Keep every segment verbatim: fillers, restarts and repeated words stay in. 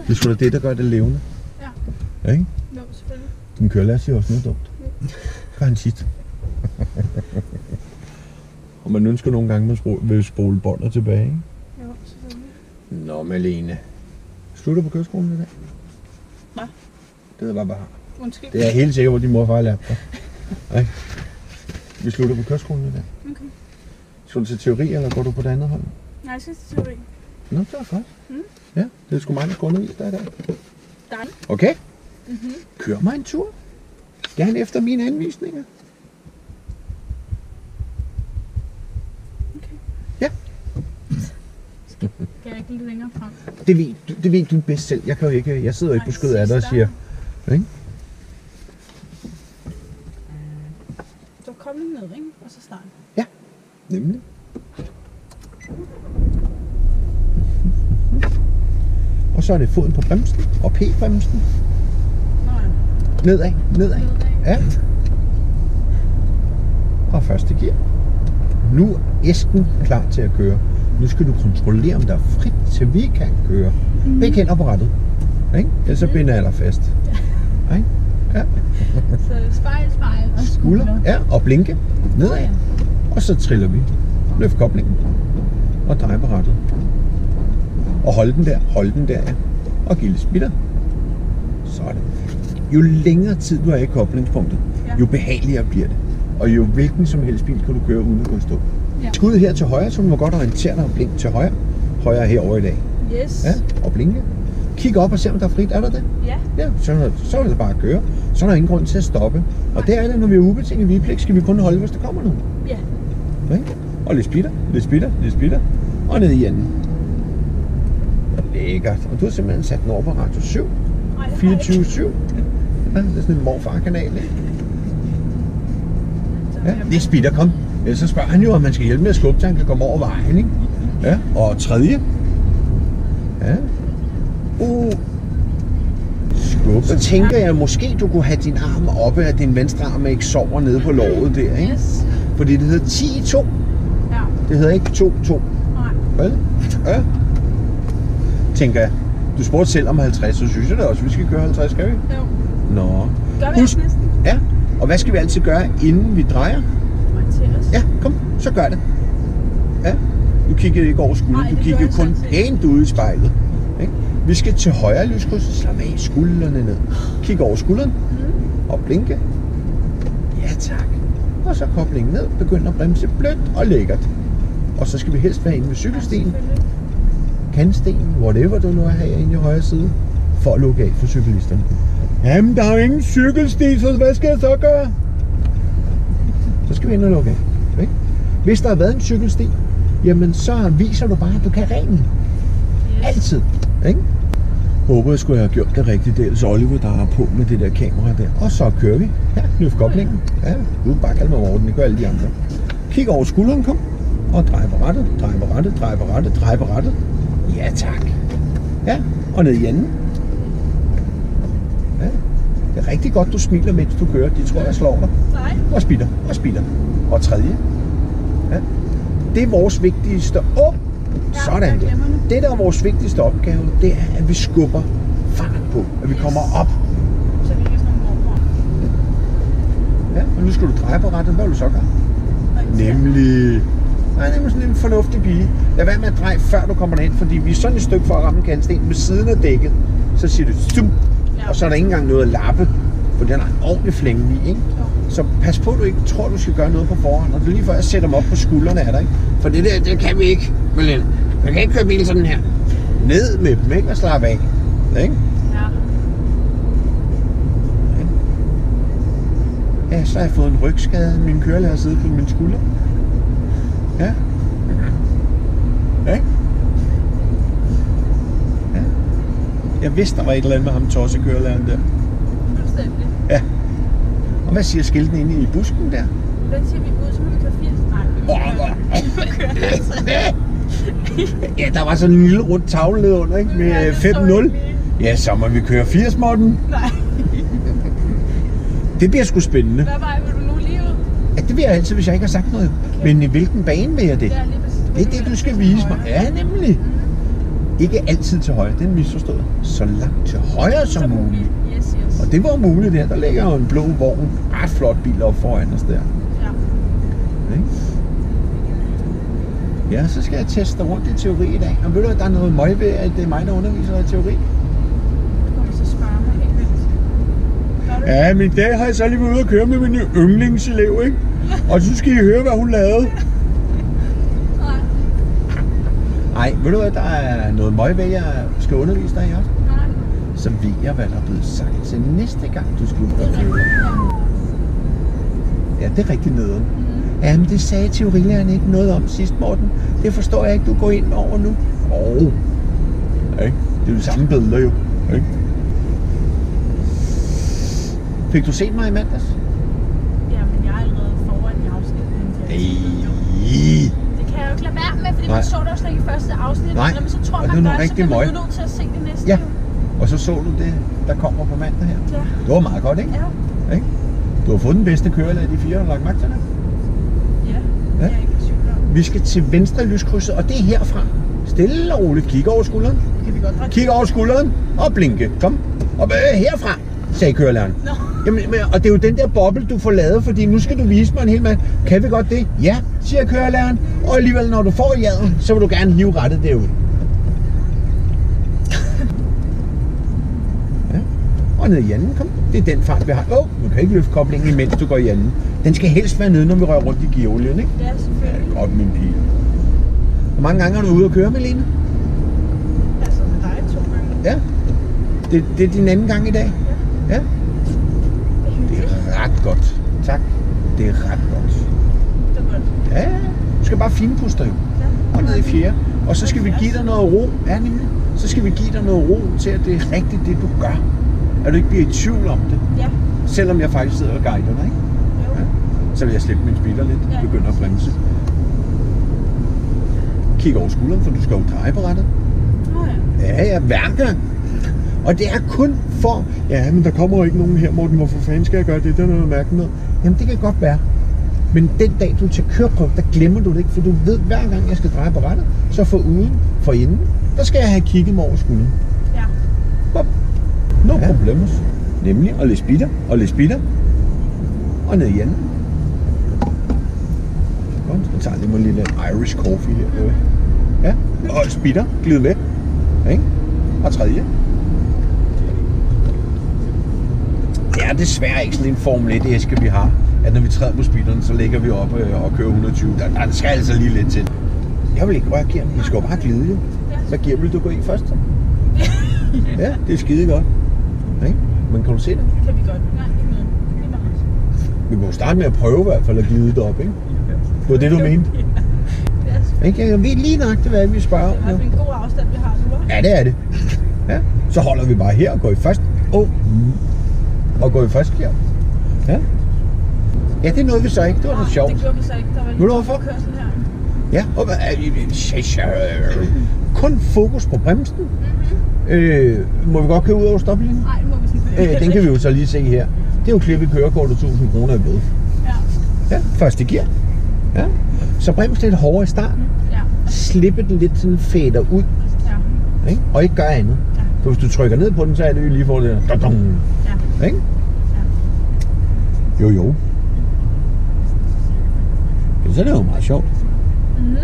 Det er sgu da det, der gør det levende. Ja. Ja, ikke? Jo, selvfølgelig. Din kørelærer siger også noget dumt. Det gør han tit. Og man ønsker nogle gange, at man vil spole båndet tilbage, ikke? Jo, selvfølgelig. Nå, Malene. Slutter på køreskolen i dag? Hvad? Det er bare bare. Undskyld. Det er jeg helt sikker på, at din mor og far har lært dig. Okay. Vi slutter på køreskolen i dag. Okay. Skal du til teori, eller går du på det andet hold? Nej, jeg skal til teori. Nå, det er godt. Mm. Ja, det er sgu meget, der går ned i dig i dag. Dejligt. Okay. Mhm. Kør mig en tur. Gerne efter mine anvisninger. Okay. Ja. Kan jeg ikke lidt længere frem? Det ved, du, det ved du bedst selv. Jeg kan jo ikke. Jeg sidder jo ikke på skødet af dig og siger. Ikke? Så kom lige ned, ikke? Og så start. Ja, nemlig. Og så er det foden på bremsen og P-bremsen. Nå ja. Nedad, nedad. Nedad. Ja. Og første gear. Nu er æsken klar til at køre. Nu skal du kontrollere, om der er frit, så vi kan køre. Mm. Begge hænder på rattet. Ikke? Ellers så binder jeg dig fast. Ja. Ikke? Ja. Så spejl, spejl og Skulder. Ja, og blinke. Nedad. Oh, ja. Og så triller vi. Løft koblingen. Og drej på rattet. Og hold den der. Hold den der, ja. Og giv lidt spitter. Sådan. Jo længere tid du er i koblingspunktet, Ja. jo behageligere bliver det. Og jo hvilken som helst bil kan du køre uden at gå i stå. Ja. Skuddet her til højre, så du må godt orientere dig og blinke til højre. Højre herovre i dag. Yes. Ja, og blinke. Kig op og se, om der er frit. Er der det? Ja. Ja, så er, der, så er det bare at køre. Så er der ingen grund til at stoppe. Og det er det, når vi er ubetinget vigepligt, skal vi kun holde, hvis der kommer nogen. Ja. Okay? Og lidt spitter, lidt spitter, lidt spitter. Og ned i enden. Lækkert. Og du har simpelthen sat den over på Radio syv. fireogtyve syv. Ja, det er sådan en morfar-kanal, ikke? Ja, det er spitter, kom. Ellers så spørger han jo, om man skal hjælpe med at skubbe, så han kan komme over vejen, ikke? Ja, og tredje. Ja. Uh. Skub. Så tænker jeg, måske du kunne have din arm oppe af din venstre arm, og ikke sover nede på låret der, ikke? Yes. Fordi det hedder ti to. Ja. Det hedder ikke to to. Nej. Vel? Ja. Tænker jeg. Du spurgte selv om halvtreds, så synes jeg da også, at vi skal køre halvtreds, skal vi? Jo. Nå. Gør vi Husk. også næsten? Ja. Og hvad skal vi altid gøre, inden vi drejer? Orientere os. Ja, kom. Så gør det. Ja. Du kigger ikke over skulderen. Nej, Du det kigger gør jeg kun sådan set. pænt ud i spejlet. Ikke? Vi skal til højre lyskryds. Slap af skuldrene ned. Kig over skulderen. Mm. Og blinke. Ja, tak. Og så koblingen ned. Begynd at bremse blødt og lækkert. Og så skal vi helst være inde ved cykelstien. Kantsten, whatever du nu er herinde i højre side, for at lukke af for cyklisterne. Jamen, der er jo ingen cykelsti, så hvad skal jeg så gøre? Så skal vi ind og lukke af. Ikke? Hvis der har været en cykelsti, jamen så viser du bare, at du kan reglen. Yes. Altid. Ikke? Håber, jeg skulle have gjort det rigtigt. Det er altså Oliver, der er på med det der kamera der. Og så kører vi. Ja, løft koblingen. Ja, du bare kalde mig Morten, det gør alle de andre. Kig over skulderen, kom. Og drej på rattet, drej på rattet, drej på rattet, drej på rattet. Ja, tak. Ja, og ned i enden. Ja, det er rigtig godt, du smiler, mens du kører. De tror, jeg slår dig. Nej. Og spitter, og spitter. Og tredje. Ja. Det er vores vigtigste... Åh, oh, sådan der. Det, der er vores vigtigste opgave, det er, at vi skubber fart på. At vi kommer op. Så vi ikke er sådan nogle mormor. Ja, og nu skal du dreje på rattet. Hvad vil du så gøre? Nemlig... Nej, det er sådan en fornuftig pige. Lad være med at dreje, før du kommer derind, fordi vi er sådan et stykke for at ramme kantstenen ved siden af dækket. Så siger du stum, Ja. og så er der ikke engang noget at lappe, for den har en ordentlig flænge i, ikke? Så pas på, at du ikke tror, du skal gøre noget på forhånd, og det er lige før jeg sætter dem op på skuldrene af dig, ikke? For det der, det kan vi ikke, Malene. Man kan ikke køre bil sådan her. Ned med dem, ikke? Og slappe af, ikke? Ja. Ja, så har jeg fået en rygskade. Min kørelærer sidder på min skulder. Ja. Ja. Ja. Jeg vidste, der var et eller andet med ham tossekørelæreren der. Fuldstændig. Ja. Og hvad siger skilten inde i busken der? Hvad siger vi ud, så må vi køre firs? Nej, Ja, der var sådan en lille rund tavle ned under, ikke? Med fem nul. Ja, så må vi køre firs, Morten. Nej. Det bliver sgu spændende. Hvad vej vil du nu lige ud? Ja, det vil jeg altid, hvis jeg ikke har sagt noget. Okay. Men i hvilken bane vil jeg det? Ja, lige præcis. Det er det, du skal vise mig. Ja, nemlig. Ikke altid til højre, det er misforstået. Så langt til højre som muligt. Yes, yes. Og det var muligt der. Der ligger jo en blå vogn. Ret flot bil op foran os der. Ja. Okay. Ja, så skal jeg teste rundt i teori i dag. Og ved du, at der er noget møg ved, at det er mig, der underviser i teori? Du kommer så spørge mig helt vildt. Ja, men i dag har jeg så lige været ude og køre med min yndlingselev, ikke? Og så skal I høre, hvad hun lavede. Nej. Nej, ved du hvad, der er noget møg ved, jeg skal undervise dig i aften. Nej. Så ved jeg, hvad der er blevet sagt til næste gang, du skal ud og køre. Ja, det er rigtig nederen. Mm. Jamen, det sagde teorilæreren ikke noget om sidst, Morten. Det forstår jeg ikke, du går ind over nu. Åh, oh. Ikke? Det er jo de samme billeder jo. Ikke? Fik du set mig i mandags? Jamen, jeg er allerede foran i afsnittet. Ej. Det kan jeg jo ikke lade være med, fordi Nej. man så det også ikke i første afsnit. Nej, Men så tror og man, det er man noget gør, så rigtig bliver man møg. jo nødt til at se det næste. Ja, jo. og så så du det, der kommer på mandag her. Ja. Det var meget godt, ikke? Ja. Ikke? Du har fået den bedste kørelæg af de fire, har du lagt magt til det. Ja, det er jeg ikke i tvivl om. Vi skal til venstre lyskrydset, og det er herfra. Stille og roligt. Kig over skulderen. Kan vi godt Kig over skulderen og blinke. Kom. Og øh, herfra, sagde kørelæreren. Nå. Jamen, men- og det er jo den der boble, du får lavet, fordi nu skal du vise mig en hel masse. Kan vi godt det? Ja, siger kørelæreren. Og alligevel, når du får jaden, så vil du gerne hive rettet derud. Ja. Og ned i anden, kom. Det er den fart, vi har. Åh, oh, du kan ikke løfte koblingen, imens du går i anden. Den skal helst være nede, når vi rører rundt i geolien, ikke? Ja, selvfølgelig. Ja, godt, min pige. Hvor mange gange har du ude at køre, Malene? Altså med dig to gange. Ja. Det, det er din anden gang i dag? Ja. Det er ret godt. Tak. Det er ret godt. Det er godt. Ja, du skal bare finpuste dig jo. Ja. Og ned i fjerde. Og så skal vi give dig noget ro. Ja, nemlig. Så skal vi give dig noget ro til, at det er rigtigt, det du gør. At du ikke bliver i tvivl om det. Ja. Selvom jeg faktisk sidder og guider dig, ikke? Jo. Ja. Så vil jeg slippe min speeder lidt. Ja. Begynder at bremse. Kig over skulderen, for du skal jo dreje på rettet. Nå ja. Ja, ja, hver gang. Og det er kun for... Ja, men der kommer jo ikke nogen her, Morten. Hvorfor fanden skal jeg gøre det? Det er noget mærkeligt noget. Jamen, det kan godt være. Men den dag, du er til køreprøve, der glemmer du det ikke. For du ved, hver gang jeg skal dreje på rettet, så for uden, for inden, der skal jeg have kigget mig over skulderen. Ja. Bop. No ja. Problemer. Nemlig, og lidt speeder, og lidt speeder. Og ned i anden. Godt, så tager jeg lige en lille Irish coffee her. Mm-hmm. Ja, og speeder, glid med. Ikke? Og tredje. Det er desværre ikke sådan en Formel et æske, vi har. At når vi træder på speederen, så ligger vi op og kører et hundrede og tyve. Der, der skal altså lige lidt til. Jeg vil ikke røre gear. Vi skal jo bare glide jo. Hvad gear vil du gå i først? Så? Ja, det er skide godt. Okay. Men kan du se det? Kan vi godt. Nej, ikke noget. Lige meget. Vi må jo starte med at prøve i hvert fald at glide det op, ikke? Det var det, du mente? Ja. Ikke? Jeg ved lige nok, hvad vi spørger om. Det er i hvert fald en god afstand, vi har nu, hva'? Ja, det er det. Ja. Så holder vi bare her og går i først. Oh. Og går i først gear. Ja. Ja, det nåede vi så ikke. Det var Nej, så sjovt. det gjorde vi så ikke. Der var Ved du hvorfor? kørsel her. Ja, og kun fokus på bremsen. Mm-hmm. Øh, må vi godt køre ud over stoplinjen? Nej, det må vi selvfølgelig Øh, den kan vi jo så lige se her. Det er jo klip i kørekortet tusind kroner i bøde. Ja. Ja, første gear. Ja. Så brems lidt hårdere i starten. Ja. Slippe den lidt sådan fader ud. Ja. Ikke? Og ikke gøre andet. Ja. For hvis du trykker ned på den, så er det jo lige for det der. Ja. Ikke? Jo, jo. Så er det jo meget sjovt. Mm.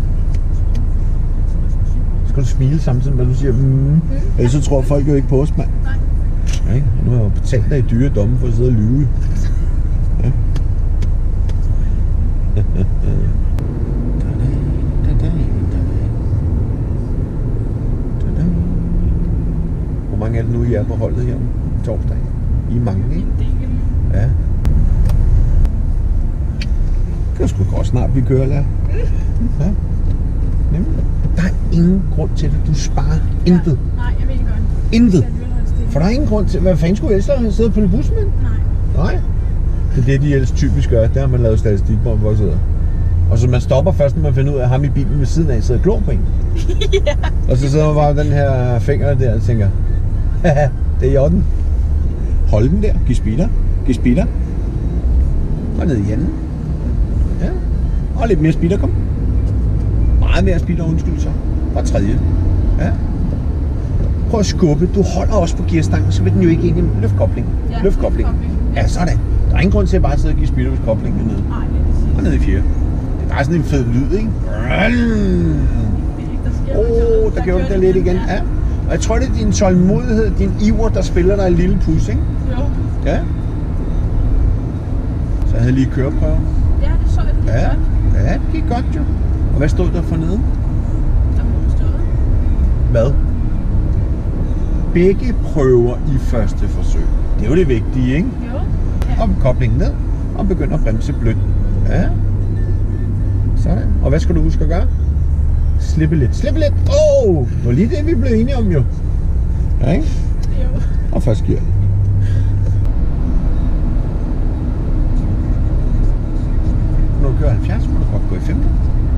Så skal du smile samtidig med, at du siger mm. mm. Ellers så tror folk jo ikke på os, mand. Nej. Ikke? Nu har jeg jo betalt dig i dyre domme for at sidde og lyve. Ja. Hvor mange er det nu, I er på holdet her om torsdag? I er mange, ikke? Ja. Det er sgu godt snart, vi kører der. Ja. Nemlig. Der er ingen grund til det. Du sparer intet. Ja. Nej, jeg ved det godt. Intet. Jeg vil holde stille. For der er ingen grund til... Hvad fanden skulle ellers have siddet på en bus med? Nej. Nej. Det er det, de ellers typisk gør. Der har man lavet statistik på, hvor sidder. Og så man stopper først, når man finder ud af, at ham i bilen ved siden af sidder klog på en. Ja. Og så sidder man bare med den her finger der og tænker, haha, det er i orden. Hold den der. Giv speeder. Giv speeder. Og ned i anden. Ja. Og lidt mere speeder, kom. Meget mere speeder, undskyld så. Og tredje. Ja. Prøv at skubbe. Du holder også på gearstangen, så vil den jo ikke ind i løftkobling. Ja, Løftkobling. løftkobling. Ja, sådan. Der er ingen grund til at bare sidde og give speedo, hvis koblingen er nede. Nej, det er Og nede i fjerde. Der er sådan en fed lyd, ikke? Åh, oh, der gjorde det lidt igen. Ja. Og jeg tror, det er din tålmodighed, din iver, der spiller dig en lille pus, ikke? Jo. Ja. Så jeg havde lige køreprøven. Ja, det så jeg det Ja. godt. Ja, det gik godt jo. Og hvad stod der for neden? Der må du stå. Hvad? Begge prøver i første forsøg. Det er jo det vigtige, ikke? Jo. Ja. Og koblingen ned, og begynder at bremse blødt. Ja. Sådan. Og hvad skal du huske at gøre? Slippe lidt. Slippe lidt. Åh! Oh, det var lige det, vi blev enige om jo. Ja, ikke? Jo. Og først gear. Når du kører halvfjerds, må du godt gå i femten.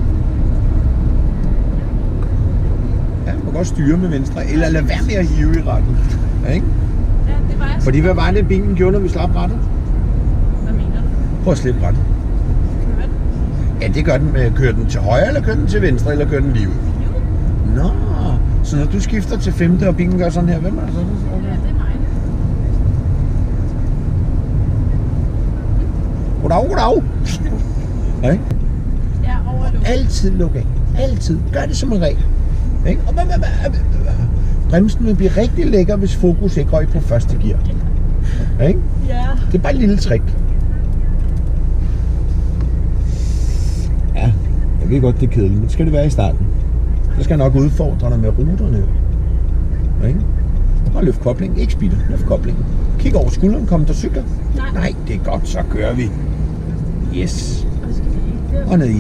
Ja, du kan godt styre med venstre, eller lade være med at hive i retten. Ja, ikke? Ja, det var jeg. Fordi hvad var det, bilen gjorde, når vi slap rettet? Hvad mener du? Prøv at slippe rettet. Kører den? Ja, det gør den. Øh, Kører den til højre, eller kører den til venstre, eller kører den lige ud? Jo. Nå, så når du skifter til femte, og bilen gør sådan her, hvem er det så? Ja, det er mig. Goddag, goddag. Ja, ikke? Jeg er overlukket. Altid luk af. Altid. Gør det som en regel. Ikke? Og hvad, hvad, hvad, bremsen vil blive rigtig lækker, hvis fokus ikke røg på første gear. Ja, ikke? Ja. Det er bare et lille trick. Ja, jeg ved godt, det er kedeligt, men skal det være i starten. Så skal jeg nok udfordre dig med ruterne. Ja, ikke? Og løft kobling. Ikke speeder. Løft kobling. Kig over skulderen. Kom der cykler. Nej. Nej, det er godt. Så kører vi. Yes. Og så skal vi ikke. Og ned i